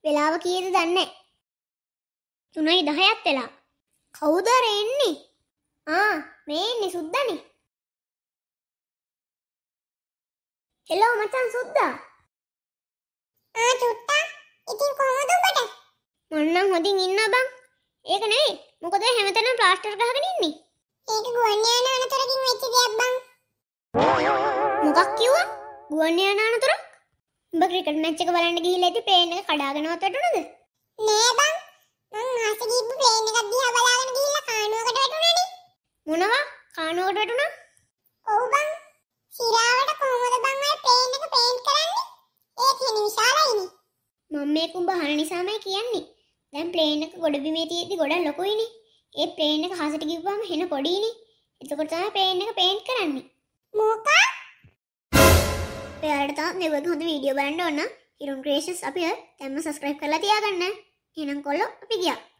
වෙලාව කීයද දන්නේ නැහැ. 3:10ක් වෙලා. කවුද එන්නේ? මේ ඉන්නේ සුද්දානේ. හෙලෝ මචං සුද්දා. චුට්ටා. ඉතින් කොහොමද උඹට? මම නම් හොඳින් ඉන්නවා බං. ඒක නෙවෙයි. මොකද හැමතැනම ප්ලාස්ටර් ගහගෙන ඉන්නේ? ඒක ගුවන්යානා අනතුරකින් වෙච්ච දෙයක් බං. මොකක් කිව්වා? ගුවන්යානා අනතුරක්? උඹ ක්‍රිකට් මැච් එක බලන්න ගිහිල්ලා ඉතින් ප්ලේන් එක කඩාගෙනවත් වැටුණාද? නෑ බං. මං ආසෙ ගිහපු ප්ලේන් එකක් දිහා බලාගෙන ගිහිල්ලා කානුවකට වැටුණානේ. මොනවා? කානුවකට වැටුණා? ඔව් බං. සිරාවට කොහොමද බං අය ප්ලේන් එක පේන්ට් කරන්නේ? ඒක හෙනි විශාලයිනේ. මම මේක උඹ අහන නිසාමයි කියන්නේ. දැන් ප්ලේන් එක ගොඩ බිමේ තියෙද්දි ගොඩක් ලොකුයිනේ. ඒ ප්ලේන් එක හසට ගිහුවාම හෙන පොඩියිනේ. එතකොට තමයි ප්ලේන් එක පේන්ට් කරන්නේ. මොකක්? ඔයාලට තාම මේ වගේ හොඳ වීඩියෝ බලන්න ඕන නම් හිරුන් ක්‍රියේෂන්ස් අපි දැන්ම සබ්ස්ක්‍රයිබ් කරලා තියාගන්න. එහෙනම් කොල්ලෝ අපි ගියා.